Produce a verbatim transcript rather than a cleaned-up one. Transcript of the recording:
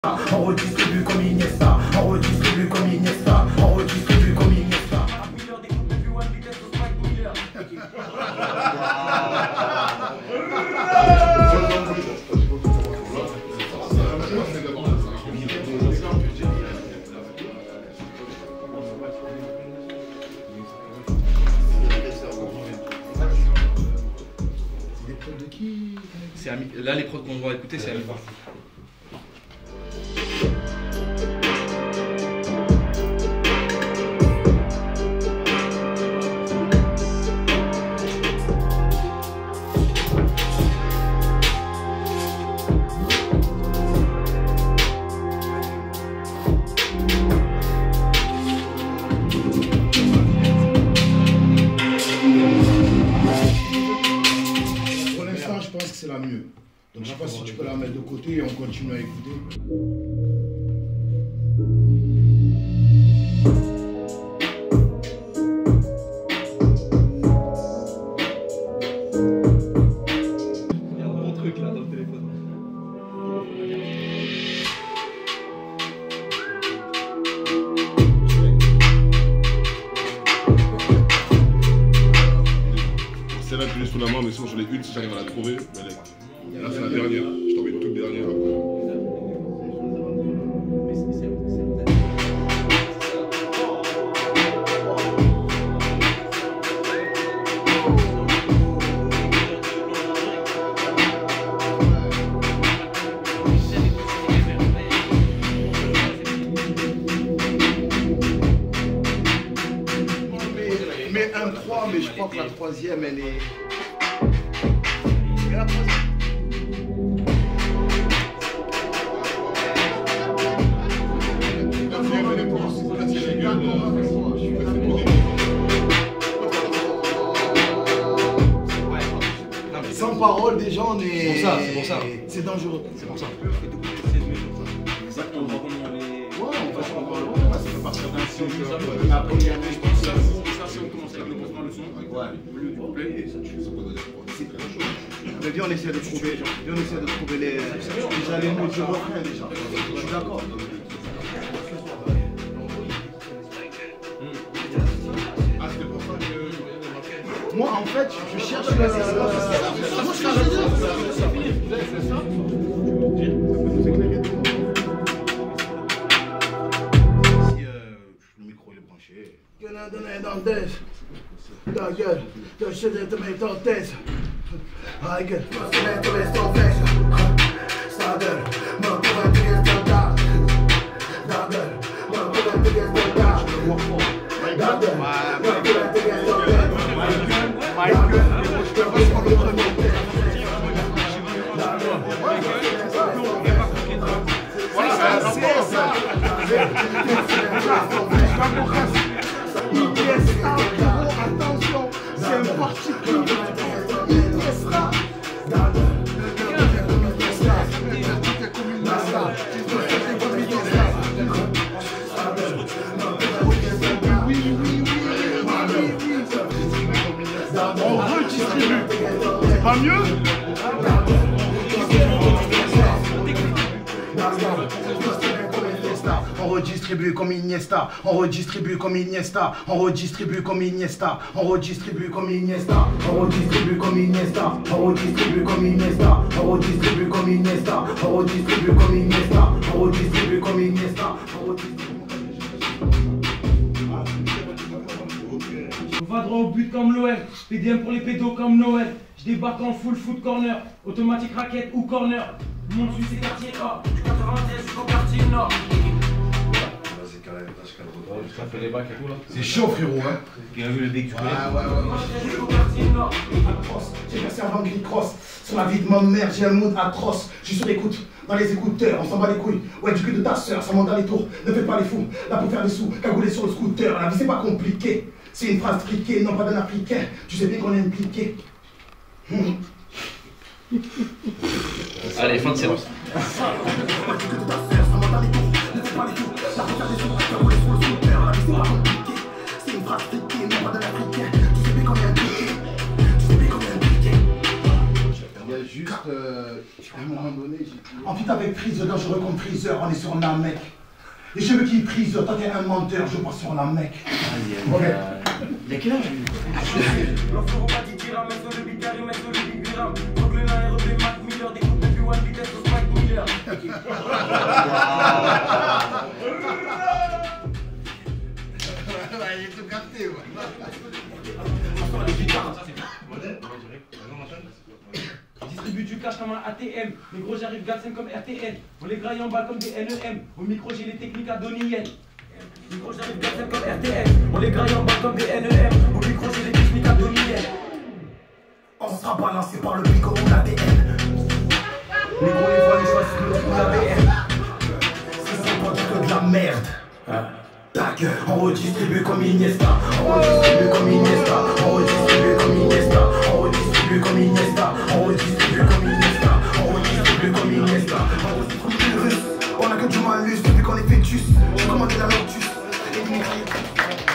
On redistribue comme Iniesta, on redistribue comme Iniesta, on redistribue comme Iniesta. Là, les prods qu'on va écouter, c'est à mi-part. C'est la mieux. Donc je sais pas si tu peux la mettre de côté et on continue à écouter. Il y a un bon truc là dans le téléphone. C'est là que je l'ai sous la main, mais sinon je l'ai une si j'arrive à la trouver. Mais là c'est la dernière, je t'en mets une toute dernière. Mais un trois, mais je crois que la troisième elle est. Et la troisième. Sans parole, déjà on est. C'est pour ça, c'est pour ça. C'est dangereux. C'est pour ça. Exactement. Ouais, on va se revoir. Ouais, ça fait partie de la mission. Après, il y a des choses. Ça, si on commence avec le commencement de son, ouais, au lieu du couplet, et ça tue. Mais viens, on essaie de trouver, viens, on essaie de trouver les, déjà les mots du refrain déjà. Je suis d'accord. Moi, en fait, je cherche le. Moi, je Si le micro est branché. Ta gueule, je sais de te mettre en tête. I get lost in the rest of it. Starter, no point to get the dark. Starter, no point to get the dark. Starter, no point to get the dark. Voilà, c'est ça. Attention, c'est un particulier. On redistribue. C'est pas mieux? On redistribue comme Iniesta, on redistribue comme Iniesta, on redistribue comme Iniesta, on redistribue comme Iniesta, on redistribue comme Iniesta, on redistribue comme Iniesta, on redistribue comme Iniesta, on redistribue comme Iniesta, on redistribue comme Iniesta, on redistribue. On va droit au but comme l'O M, P D M pour les pédos comme Noël. Je débarque en full foot corner, automatique raquette ou corner. Mon suisse c'est quartier A, du quatre-vingt-dix jusqu'au quartier Nord. Ça fait les bacs et tout là. C'est chaud frérot hein. Qui a vu le bec du Ouais ouais ouais. J'ai passé avant qu'il crosse. Sur la vie de ma mère, j'ai un mood atroce. Je suis sur l'écoute, dans les écouteurs, on s'en bat les couilles. Ouais, du cul de ta soeur, ça monte dans les tours. Ne fais pas les fous, là pour faire des sous, cagoulé sur le scooter. La vie c'est pas compliqué. C'est une phrase triquée, non pas d'un africain. Tu sais bien qu'on est impliqué. Mmh. Allez, fin de séance. Il y a juste, euh, à un moment donné, j'ai... fit avec Freezer, dangereux comme Freezer, on est sur la mec. Et je veux qu'il prise, toi t'es un menteur, je passe sur la mec. Ok. Il a quel âge lui? L'enfant pas dit tira, mais sur le bicard, il met sur le big biram. Donc le nain est revenu Mac Miller, découpe depuis One Vitesse au Mac Miller. Il est tout capté, ouais. Distribue du cash comme un A T M. Mais gros, j'arrive Gatsen comme R T N. On les graille en bas comme des N E M. Au micro, j'ai les techniques à Donnie Yen. Mais gros, j'arrive Gatsen comme R T N. On les graille en bas comme des N E M. Au micro, j'ai les techniques à Donnie Yen. On sera balancé par le bigot ou l'A D N. Les gros, les voix, les choix, c'est le trou d'A D N. Si c'est pas du tout de la merde. Ta gueule, on redistribue comme Iniesta. On redistribue comme Iniesta. On redistribue comme Iniesta. On redistribue comme Iniesta. On redistribue comme Iniesta. On redistribue comme Iniesta. On redistribue russe. On a que du malus depuis qu'on est fœtus. J'ai commandé la Lotus. Et des mitraillettes.